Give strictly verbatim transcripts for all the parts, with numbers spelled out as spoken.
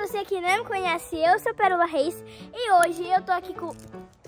você que não me conhece, eu sou Pérola Reis e hoje eu tô aqui com...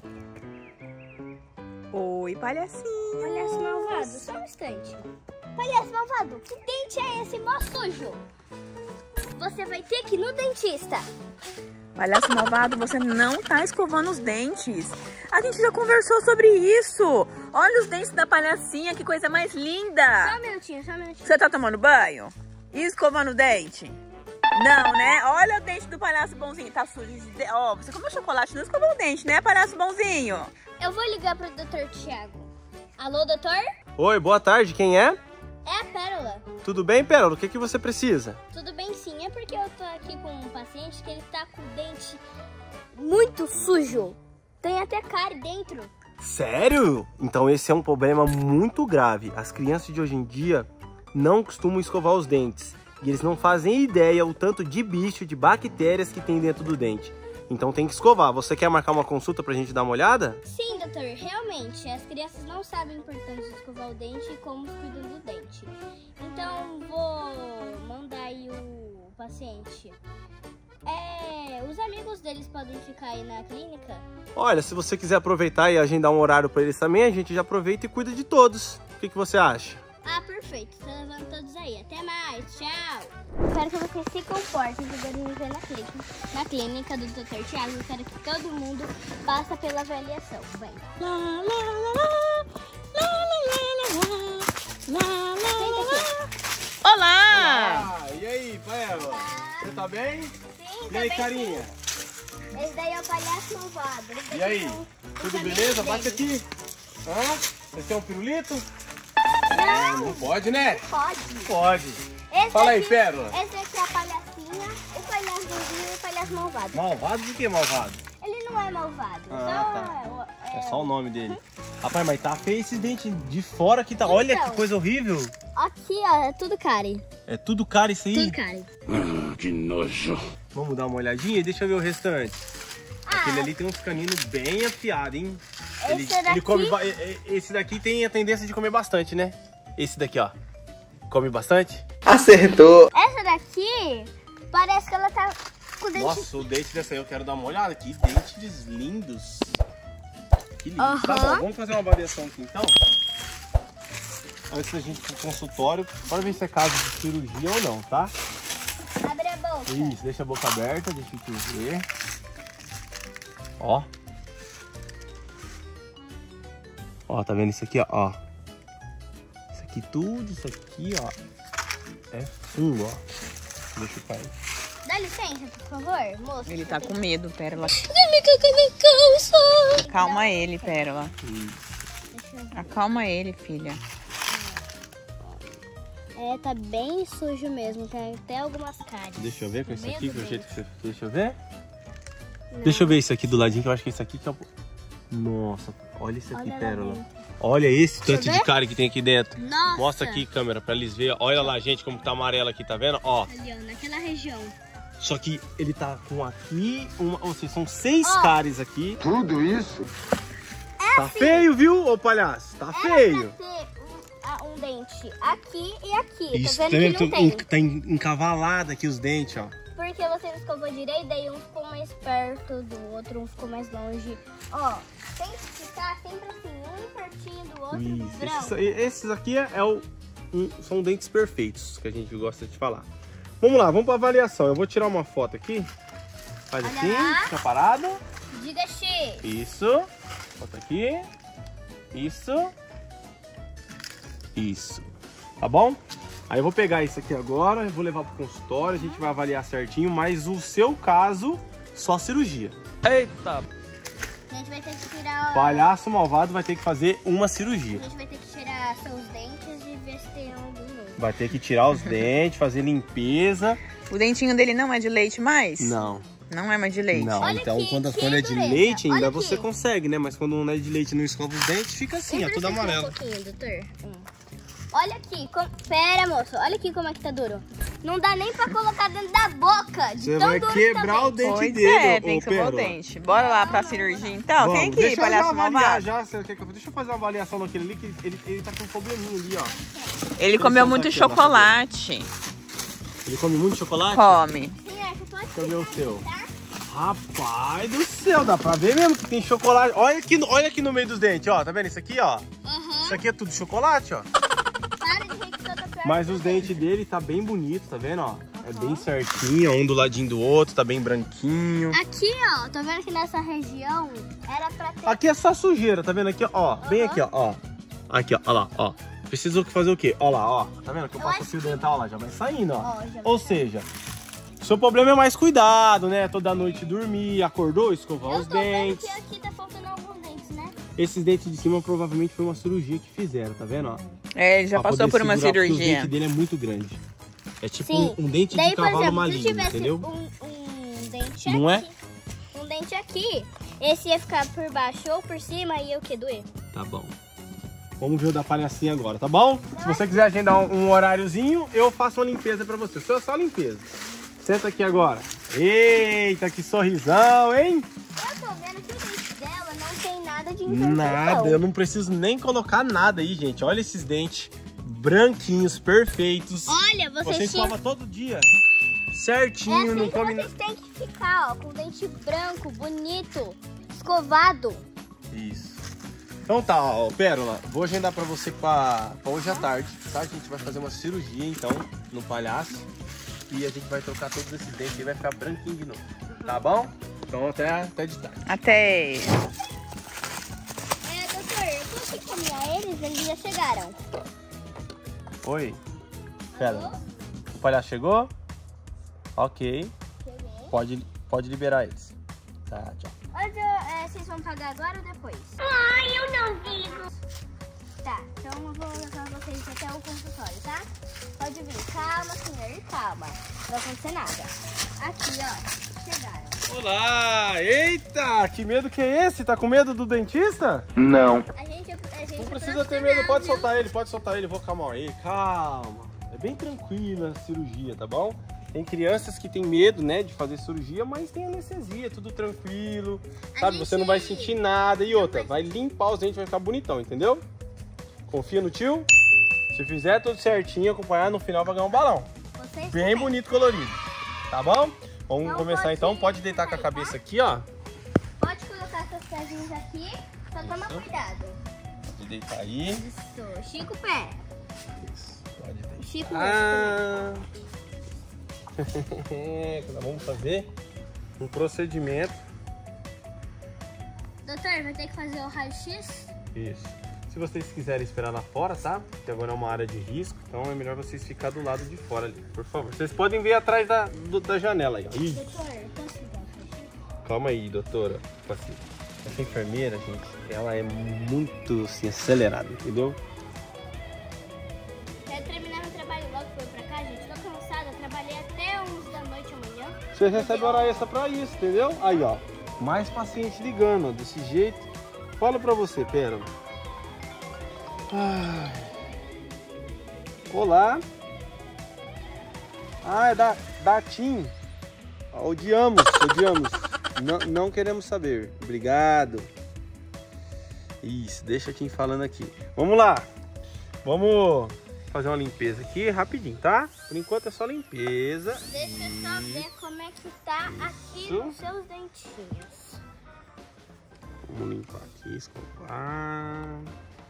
Oi, palhacinho. Palhaço malvado, só um instante. Palhaço malvado, que dente é esse mó sujo? Você vai ter que ir no dentista. Palhaço malvado, você não tá escovando os dentes. A gente já conversou sobre isso. Olha os dentes da palhacinha, que coisa mais linda. Só um minutinho, só um minutinho. Você tá tomando banho? E escovando o dente? Não, né? Olha o dente do palhaço bonzinho, tá sujo de dente. Ó, você comeu chocolate, não escovou o dente, né, palhaço bonzinho? Eu vou ligar pro doutor Thiago. Alô, doutor? Oi, boa tarde, quem é? É a Pérola. Tudo bem, Pérola? O que, que você precisa? Tudo bem sim, é porque eu tô aqui com um paciente que ele tá com o dente muito sujo. Tem até cárie dentro. Sério? Então esse é um problema muito grave. As crianças de hoje em dia não costumam escovar os dentes. E eles não fazem ideia o tanto de bicho, de bactérias que tem dentro do dente. Então tem que escovar. Você quer marcar uma consulta pra gente dar uma olhada? Sim, doutor. Realmente, as crianças não sabem a importância de escovar o dente e como cuidam do dente. Então, vou mandar aí o paciente. É, os amigos deles podem ficar aí na clínica? Olha, se você quiser aproveitar e agendar um horário pra eles também, a gente já aproveita e cuida de todos. O que, que você acha? Ah, perfeito. Tô levando todos aí. Até mais. Tchau. Espero que vocês se comportem e poderem me ver na clínica, na clínica do doutor Thiago. Eu quero que todo mundo passe pela avaliação. Vem. Lá, lá, lá, lá, lá, lá, lá, lá. Olá! Ah, e aí, Pérola? Você tá bem? Sim, E tá aí, bem, carinha? sim. Esse daí é o palhaço malvado. Esse E aí? daqui são os Tudo amigos beleza? Bate dele. aqui. Hã? Esse é um pirulito? Não, Não pode, né? pode. Pode. Esse Fala aí, aqui- Pérola. Esse aqui é a palhacinha, o palhaço bonzinho e o palhaço malvado. Malvado? De que malvado? Ele não é malvado, Ah, só É só o nome dele. Rapaz, mas tá feio esses dentes de fora que tá. Olha Então. que coisa horrível. Aqui, ó, é tudo cárie. É tudo caro isso aí. Tudo cárie. Que nojo. Vamos dar uma olhadinha e deixa eu ver o restante. Ah, Aquele ali tem uns caninos bem afiados, hein? Esse Ele, daqui- ele come ba- e- e- Esse daqui tem a tendência de comer bastante, né? Esse daqui, ó. Come bastante? Acertou. essa daqui parece que ela tá com o dente... Nossa, o dente dessa aí eu quero dar uma olhada. Que dentes lindos. Que lindo. Tá Aham. bom, vamos fazer uma avaliação aqui então. Antes da gente ir pro consultório, para ver se é caso de cirurgia ou não, tá? Abre a boca. Isso, deixa a boca aberta, deixa eu ver. Ó. Ó, tá vendo isso aqui, ó? Ó. Isso aqui tudo, isso aqui, ó. É fungo, ó. Deixa eu cair. Dá licença, por favor, moço. Ele tá com medo, Pérola. Calma. Calma ele, Pérola. Deixa eu ver. Acalma ele, filha. É, tá bem sujo mesmo, tem até algumas cáries. Deixa eu ver com isso Medo aqui, com o dele. jeito que você... Deixa eu ver. Não. Deixa eu ver isso aqui do ladinho, que eu acho que esse aqui que é o... Nossa, olha isso aqui, Olha lá Pérola. dentro. Olha esse Deixa eu tanto de ver. cárie que tem aqui dentro. Nossa. Mostra aqui, câmera, pra eles verem. Olha lá, gente, como tá amarelo aqui, tá vendo? Ó. Ali, ó, naquela região. Só que ele tá com aqui, uma, ou seja, são seis Ó. cáries aqui. Tudo isso? Tá feio, viu, ô palhaço? Tá feio. Era pra ter um, ah, um dente aqui e aqui. Isso, tá tá vendo que vendo? não tem? Tá, tá encavalado aqui os dentes, ó. Porque você não escovou direito, daí um ficou mais perto do outro, um ficou mais longe. Ó, tem que ficar sempre assim, um pertinho do outro, Isso. branco. Esses, esses aqui é o, um- são dentes perfeitos, que a gente gosta de falar. Vamos lá, vamos pra avaliação. Eu vou tirar uma foto aqui. Faz Olha assim, lá. fica parado. Diga X. Isso. Bota aqui. Isso. Isso. Tá bom? Aí eu vou pegar isso aqui agora, eu vou levar pro consultório, a gente vai avaliar certinho, mas o seu caso, só cirurgia. Eita! A gente vai ter que tirar... Palhaço malvado vai ter que fazer uma cirurgia. A gente vai ter que tirar seus dentes e ver se tem algum novo. Vai ter que tirar os dentes, fazer limpeza. O dentinho dele não é de leite mais? Não, Não é mais de leite? não. Olha Então aqui, quando, que quando é de dureza. leite ainda Olha você aqui. consegue, né? Mas quando não é de leite e não escova os dentes, fica assim, ó, Sempre tudo fica amarelo. Um pouquinho, doutor. Hum. Olha aqui, com... pera, moço, olha aqui como é que tá duro. Não dá nem pra colocar dentro da boca, de Você tão vai duro quebrar que tá o dente Pois dele, é, ô, tem que ô, escovar o Pérola. dente. Bora lá pra cirurgia então. Vamos, Vem aqui, deixa eu palhaço já avaliar malvado. já, você quer que eu- deixa eu fazer uma avaliação daquele ali, que ele, ele tá com um probleminha ali, ó. Ele comeu Pressão muito tá aqui, ó, na chocolate. Ele come muito chocolate? Come. Sim, você pode Cadê o seu? tá? Rapaz do céu, dá pra ver mesmo que tem chocolate. Olha aqui, no- olha aqui no meio dos dentes, ó. Tá vendo isso aqui, ó? Aham. Isso aqui é tudo chocolate, ó. Para de rir que eu tô pior Mas que os você. dentes dele tá bem bonito, tá vendo, ó? É bem certinho, um do ladinho do outro, tá bem branquinho. Aqui, ó, tô vendo que nessa região era pra ter... Aqui é só sujeira, tá vendo aqui, ó? Ó, bem aqui, ó, ó. Aqui, ó, ó lá, ó. Precisa fazer o quê? Ó lá, ó. Tá vendo que eu Eu passo o acho fio que- dental lá, já vai saindo, ó. Ó, já vai Ou seja, seu problema é mais cuidado, né? Toda noite dormir, acordou, escovar Eu os tô vendo dentes. que aqui tá faltando alguns dentes, né? Esses dentes de cima provavelmente foi uma cirurgia que fizeram, tá vendo, ó? É, ele já Pra passou poder por uma segurar, porque O cirurgia. dente dele é muito grande. É tipo Sim. um, um dente Daí, de por cavalo exemplo, se maligno, tivesse entendeu? um, um dente Não aqui, é? um dente aqui, esse ia ficar por baixo ou por cima e ia o que? Doer? Tá bom. Vamos ver o da palhacinha agora, tá bom? Se você quiser agendar um, um horáriozinho, eu faço uma limpeza pra você. Só, só limpeza. Senta aqui agora. Eita, que sorrisão, hein? Eu tô vendo que o dente dela não tem nada de infecção. Nada, eu não preciso nem colocar nada aí, gente. Olha esses dentes branquinhos, perfeitos. Olha, você, Você tinha... escova todo dia. É Certinho, assim não que come vocês têm que ficar, ó, com o dente branco, bonito, escovado. Isso. Então tá, ó, Pérola, vou agendar pra você pra, pra hoje à tarde, tá? A gente vai fazer uma cirurgia, então, no palhaço. E a gente vai trocar todos esses dentes e vai ficar branquinho de novo, tá bom? Então até, até de tarde. Até. É, doutor, eu consegui caminhar eles, eles já chegaram. Oi. Pérola, o palhaço chegou? Ok. Chegou. Pode, pode liberar eles. Tá, tchau. Onde, é, vocês vão pagar agora ou depois? Ai, eu não digo. Tá, então eu vou levar vocês até o consultório, tá? Pode vir. Calma, senhor, calma. Não vai acontecer nada. Aqui, ó, chegaram. Olá! Eita! Que medo que é esse? Tá com medo do dentista? Não. A gente, a gente Não é precisa ter profissional, medo, pode viu? soltar ele, pode soltar ele. Vou calmar aí, calma. É bem tranquila a cirurgia, tá bom? Tem crianças que têm medo, né, de fazer cirurgia, mas tem anestesia, tudo tranquilo, A sabe? Você não vai gente- sentir nada. E outra, vai limpar os dentes, vai ficar bonitão, entendeu? Confia no tio. Se fizer tudo certinho, acompanhar, no final vai ganhar um balão. Vocês Bem também. bonito, colorido. Tá bom? Vamos Não começar pode então. ir Pode deitar com a aí, cabeça tá? aqui, ó. Pode colocar seus pezinhos aqui, só toma cuidado. Pode deitar aí. Isso, Chico o pé. Isso, pode deitar. Chico Ah. Nós vamos fazer um procedimento. Doutor, vai ter que fazer o raio-x? Isso. Se vocês quiserem esperar lá fora, tá? Porque agora é uma área de risco, então é melhor vocês ficar do lado de fora ali, por favor. Vocês podem ver atrás da, do- da janela aí, ó. Ih, Doutor, posso ligar o raio-x? calma aí, doutora. Tipo assim, essa enfermeira, gente, ela é muito assim, acelerada, entendeu? Quero terminar meu trabalho logo que eu pra cá, gente. Tô cansada, trabalhei até onze da noite amanhã. Você recebe hora extra pra isso, entendeu? Aí, ó. Mais paciente ligando, ó. Desse jeito. Fala pra você, Pérola. Ai. Olá. Ah, é da, da Tim. Odiamos, odiamos. Não, não queremos saber. Obrigado. Isso, deixa a Tim falando aqui. Vamos lá. Vamos fazer uma limpeza aqui rapidinho, tá? Por enquanto é só limpeza. Deixa eu só E- ver como é que tá aqui Isso. os seus dentinhos. Vamos limpar aqui, escovar.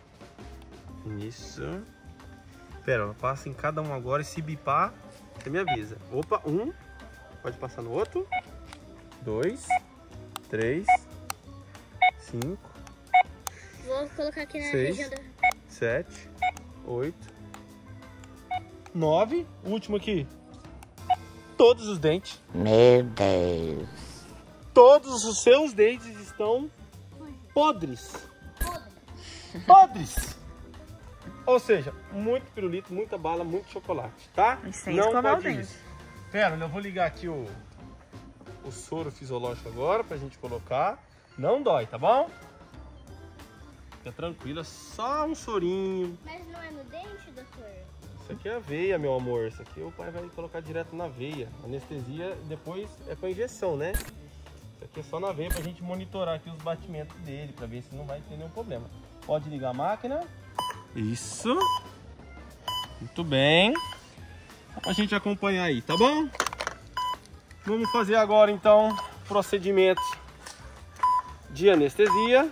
Isso. Pera, passa em cada um agora e se bipar, você me avisa. Opa, um. Pode passar no outro. Dois. Três. Cinco. Vou colocar aqui na Seis. região da... Sete. Oito. Nove. O último aqui. Todos os dentes. Meu Deus. Todos os seus dentes estão podres. Podres. Ou seja, muito pirulito, muita bala, muito chocolate, tá? E sem Não escovar pode o dente. isso. Pera, eu vou ligar aqui o, o soro fisiológico agora pra gente colocar. Não dói, tá bom? Fica tranquila, só um sorinho. Mas não é no dente, doutor? Isso aqui é a veia, meu amor. Isso aqui o pai vai colocar direto na veia. Anestesia depois é com injeção, né? Isso aqui é só na veia pra gente monitorar aqui os batimentos dele, pra ver se não vai ter nenhum problema. Pode ligar a máquina. Isso. Muito bem. Pra gente acompanhar aí, tá bom? Vamos fazer agora, então, procedimento de anestesia.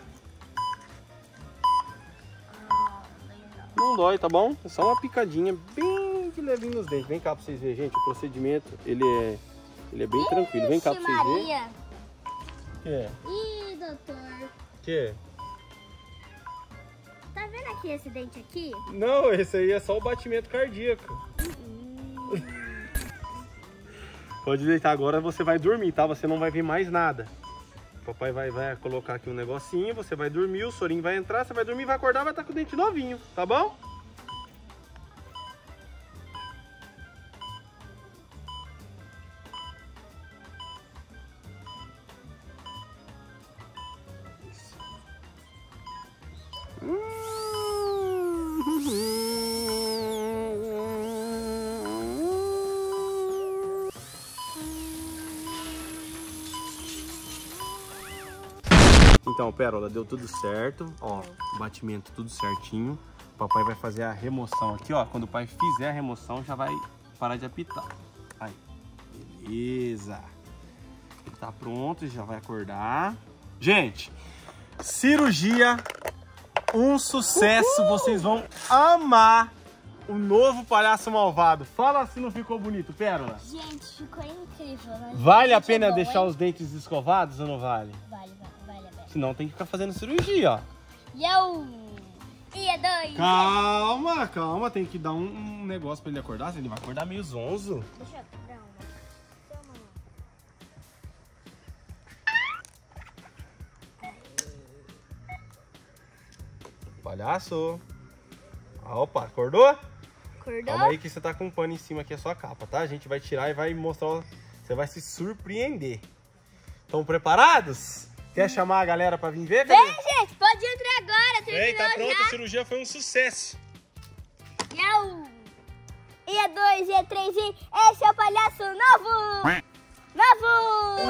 Não dói, tá bom? É só uma picadinha bem de levinho nos dentes. Vem cá pra vocês verem, gente. O procedimento, ele é, ele é bem Ixi, tranquilo. Vem cá pra vocês verem. O que é? Ih, doutor. O que é? Tá vendo aqui esse dente aqui? Não, esse aí é só o batimento cardíaco. Pode deitar agora, você vai dormir, tá? Você não vai ver mais nada. O papai vai, vai colocar aqui um negocinho, você vai dormir, o sorinho vai entrar, você vai dormir, vai acordar, vai estar com o dente novinho, tá bom? Então, Pérola, deu tudo certo, ó, batimento tudo certinho. O papai vai fazer a remoção aqui, ó. Quando o pai fizer a remoção, já vai parar de apitar. Aí, beleza. Ele tá pronto, já vai acordar. Gente, cirurgia, um sucesso. Uhul! Vocês vão amar o novo palhaço malvado. Fala se não ficou bonito, Pérola. Gente, ficou incrível. Vale a pena é bom, deixar hein? Os dentes escovados ou não vale? Vale, vale. Senão tem que ficar fazendo cirurgia, ó. E eu... E é dois. Calma, calma. Tem que dar um, um negócio pra ele acordar. Ele vai acordar meio zonzo. Deixa eu dar uma. Palhaço. Ah, opa, acordou? Acordou? Calma aí que você tá com um pano em cima aqui, a sua capa, tá? A gente vai tirar e vai mostrar... Você vai se surpreender. Estão preparados? Quer chamar a galera pra vir ver? Vem, gente, pode entrar agora, terminou Vem, tá pronto, já. A cirurgia foi um sucesso. E é um, e é dois, e é três, e esse é o palhaço novo! Novo!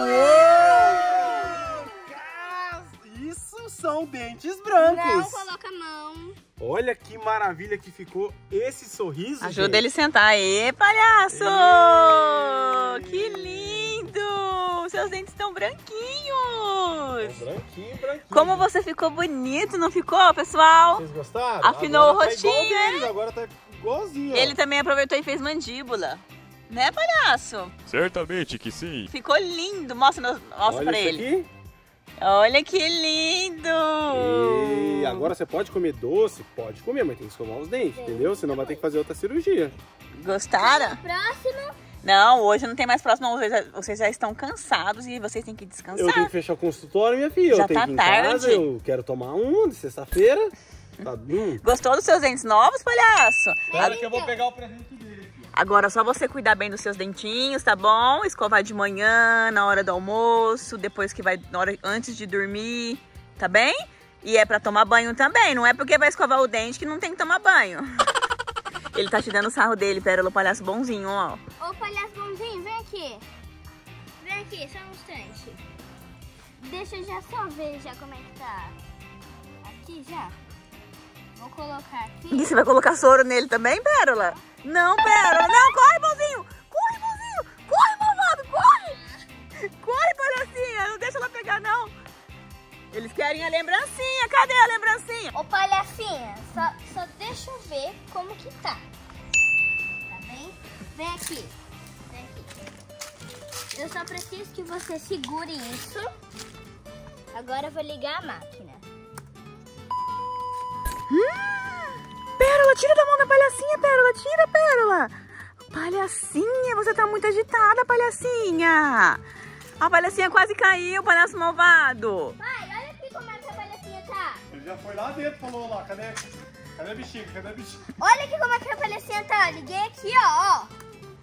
Uou! Isso são dentes brancos. Não coloca a mão. Olha que maravilha que ficou esse sorriso, Ajuda gente. ele a sentar. Aê, palhaço! Ei. Que lindo! Seus dentes estão branquinhos. Branquinho, branquinho. Como você ficou bonito, não ficou, pessoal? Vocês gostaram? Afinou agora o rostinho, tá igual deles, né? Agora tá igualzinho. Ele ó. também aproveitou e fez mandíbula. Né, palhaço? Certamente que sim. Ficou lindo. Mostra, mostra Olha pra isso ele. Aqui. Olha que lindo. E agora você pode comer doce? Pode comer, mas tem que escovar os dentes, entendeu? Senão vai ter que fazer outra cirurgia. Próximo. Gostaram? Não, hoje não tem mais próximo, vocês já, vocês já estão cansados e vocês têm que descansar. Eu tenho que fechar o consultório, minha filha. Já eu tenho tá que ir em tarde. casa, eu quero tomar um de sexta-feira. Tá, hum. Gostou dos seus dentes novos, palhaço? Claro que eu vou pegar o presente dele aqui. Agora só você cuidar bem dos seus dentinhos, tá bom? Escovar de manhã, na hora do almoço, depois que vai, na hora, antes de dormir, tá bem? E é pra tomar banho também, não é porque vai escovar o dente que não tem que tomar banho. Ele tá te dando o sarro dele, Pérola, o palhaço bonzinho, ó. Ô, palhaço bonzinho, vem aqui. Vem aqui, só um instante. Deixa eu já só ver já como é que tá. Aqui já. Vou colocar aqui. E você vai colocar soro nele também, Pérola? Não, Pérola, não, corre, bonzinho! Corre, bonzinho! Corre, malvado, corre! Corre, palhacinha, não deixa ela pegar, não. Eles querem a lembrancinha, cadê a lembrancinha? Ô, palhacinha, só, só deixa eu ver como que tá. Tá bem? Vem aqui. Vem aqui. Eu só preciso que você segure isso. Agora eu vou ligar a máquina. Hum, Pérola, tira da mão da palhacinha, Pérola, tira, Pérola. Palhacinha, você tá muito agitada, palhacinha. A palhacinha quase caiu, palhaço malvado. Pai, olha aqui como é que a palhacinha tá. Ele já foi lá dentro, falou lá, cadê, cadê a bexiga, cadê a bexiga? Olha aqui como é que a palhacinha tá. Liguei aqui, ó, ó.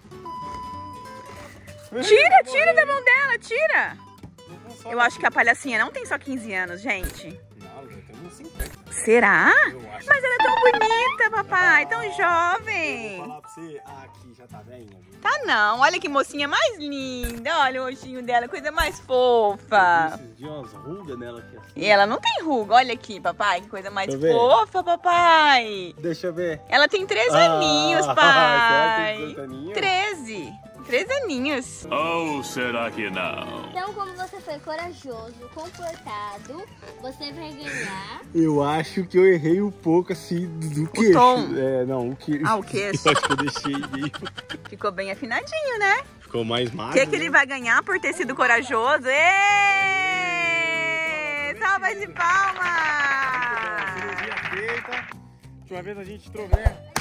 Tira, tira da mão dela, tira. Eu acho que a palhacinha não tem só quinze anos, gente. Não, já tem uns cinquenta. Será? Eu acho. Mas ela é tão bonita, papai, tão jovem. Vou falar pra você, ah, aqui já tá velhinha, viu? Tá não, olha que mocinha mais linda. Olha o rostinho dela, coisa mais fofa. Esses dias umas rugas nela aqui assim. E ela não tem ruga, olha aqui, papai, que coisa mais Deixa eu ver. fofa, papai. Deixa eu ver. Ela tem treze Ah, aninhos, será que pai. tem dezoito aninhos? treze. Três aninhos. Ou será que não? Então, como você foi corajoso, comportado, você vai ganhar. Eu acho que eu errei um pouco assim do queixo. tom. É, não, o queixo. Ah, o queixo. Eu acho que eu deixei meio. Ficou bem afinadinho, né? Ficou mais O magro. que, que ele vai ganhar por ter sido corajoso? Êêêê! Salva de palmas! Cirurgia feita. Última vez a gente trocou, né?